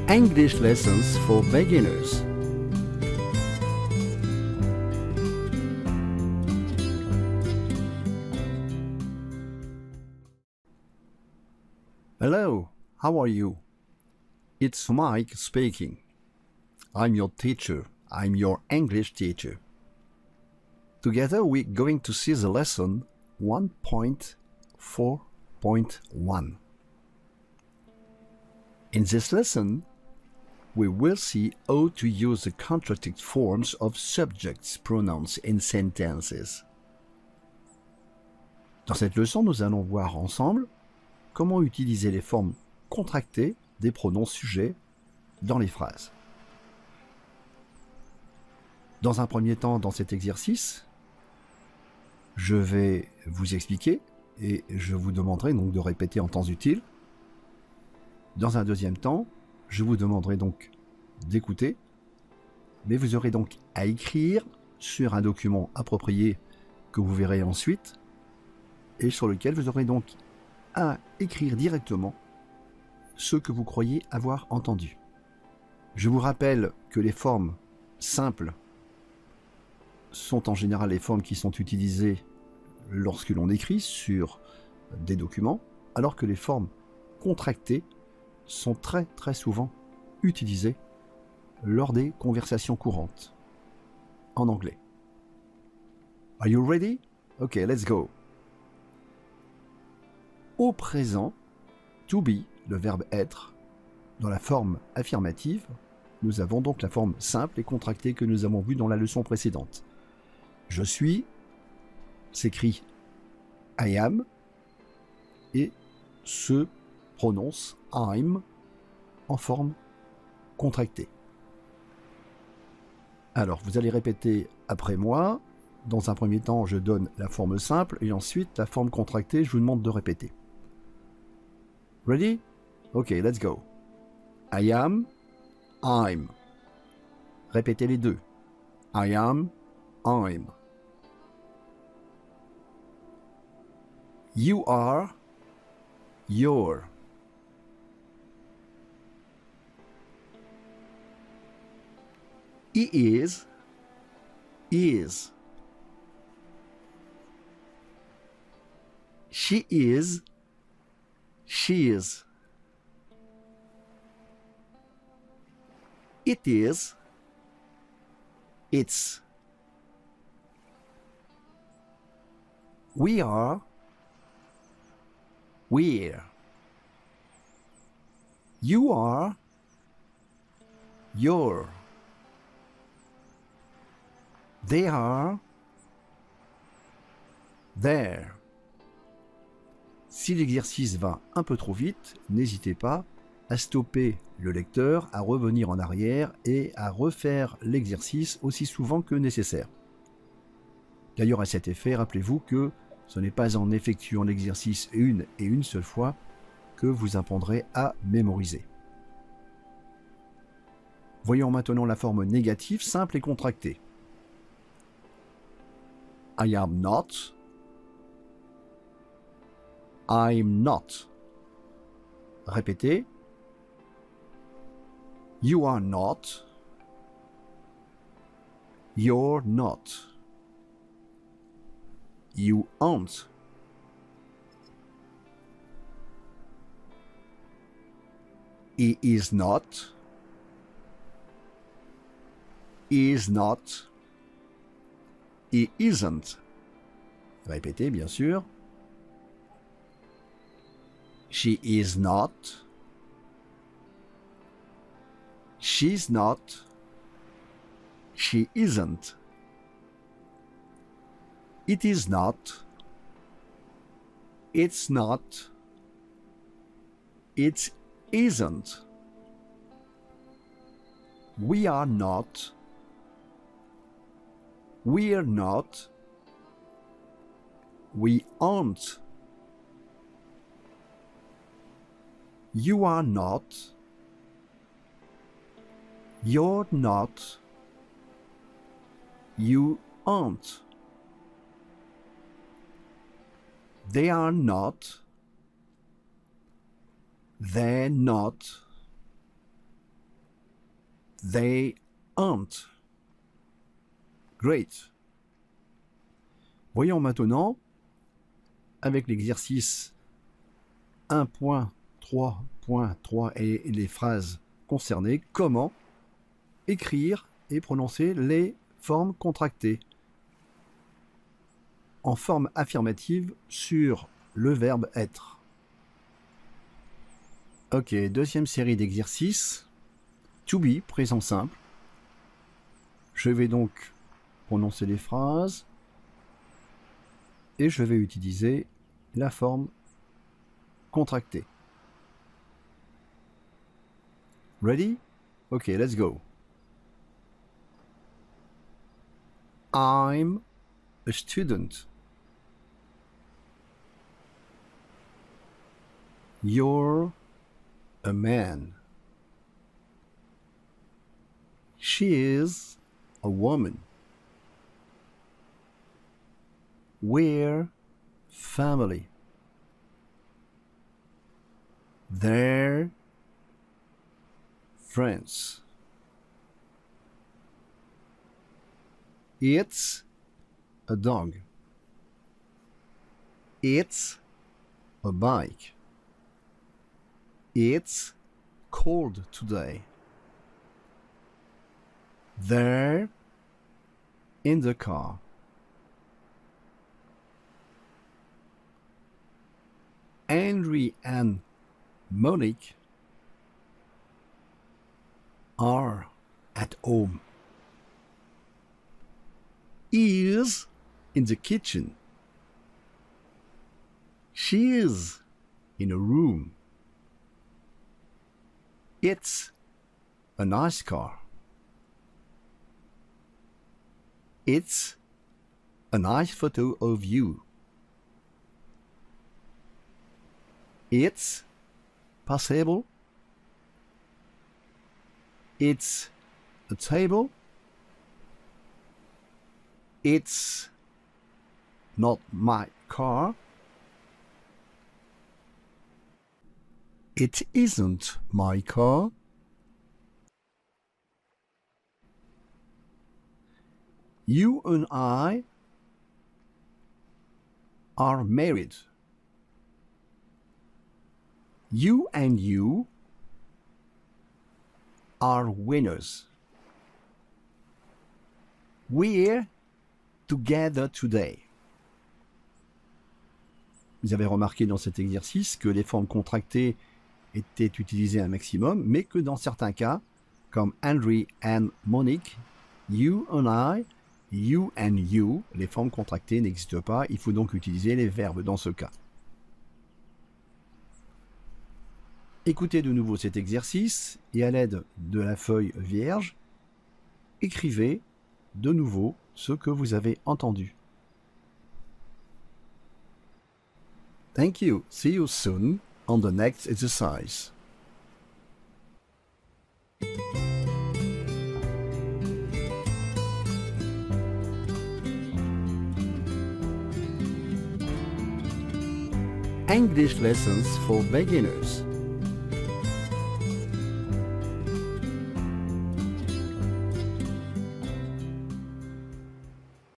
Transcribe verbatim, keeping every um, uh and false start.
English lessons for beginners. Hello, how are you? It's Mike speaking. I'm your teacher. I'm your English teacher. Together we're going to see the lesson one point four point one. In this lesson, we will see how to use the contracted forms of subjects pronouns in sentences. Dans cette leçon, nous allons voir ensemble comment utiliser les formes contractées des pronoms sujets dans les phrases. Dans un premier temps, dans cet exercice, je vais vous expliquer et je vous demanderai donc de répéter en temps utile. Dans un deuxième temps, je vous demanderai donc d'écouter, mais vous aurez donc à écrire sur un document approprié que vous verrez ensuite et sur lequel vous aurez donc à écrire directement ce que vous croyez avoir entendu. Je vous rappelle que les formes simples sont en général les formes qui sont utilisées lorsque l'on écrit sur des documents, alors que les formes contractées sont très très souvent utilisées lors des conversations courantes en anglais. Are you ready? Okay, let's go. Au présent, to be, le verbe être, dans la forme affirmative, nous avons donc la forme simple et contractée que nous avons vue dans la leçon précédente. Je suis s'écrit I am et se prononce I'm en forme contractée. Alors, vous allez répéter après moi. Dans un premier temps, je donne la forme simple et ensuite la forme contractée, je vous demande de répéter. Ready? Okay, let's go. I am, I'm. Répétez les deux. I am, I'm. You are, you're. He is, is. She is, she is. It is, it's. We are, we're. You are, you're. They are, there. Si l'exercice va un peu trop vite, n'hésitez pas à stopper le lecteur, à revenir en arrière et à refaire l'exercice aussi souvent que nécessaire. D'ailleurs, à cet effet, rappelez-vous que ce n'est pas en effectuant l'exercice une et une seule fois que vous apprendrez à mémoriser. Voyons maintenant la forme négative, simple et contractée. I am not. I'm not. Répétez. You are not. You're not. You aren't. He is not. He is not. He isn't. Répétez, bien sûr. She is not. She's not. She isn't. It is not. It's not. It isn't. We are not. We're not. We aren't. You are not. You're not. You aren't. They are not. They're not. They aren't. Great. Voyons maintenant, avec l'exercice un point trois point trois et les phrases concernées, comment écrire et prononcer les formes contractées en forme affirmative sur le verbe être. Ok, deuxième série d'exercices. To be, présent simple. Je vais donc prononcer les phrases et je vais utiliser la forme contractée. Ready? Ok, let's go. I'm a student. You're a man. She is a woman. We're family. They're friends. It's a dog. It's a bike. It's cold today. They're in the car. Henry and Monique are at home. He is in the kitchen. She is in a room. It's a nice car. It's a nice photo of you. It's possible. It's a table. It's not my car. It isn't my car. You and I are married. You and you are winners. We're together today. Vous avez remarqué dans cet exercice que les formes contractées étaient utilisées un maximum, mais que dans certains cas, comme Henry and Monique, you and I, you and you, les formes contractées n'existent pas, il faut donc utiliser les verbes dans ce cas. Écoutez de nouveau cet exercice et à l'aide de la feuille vierge, écrivez de nouveau ce que vous avez entendu. Thank you. See you soon on the next exercise. English lessons for beginners.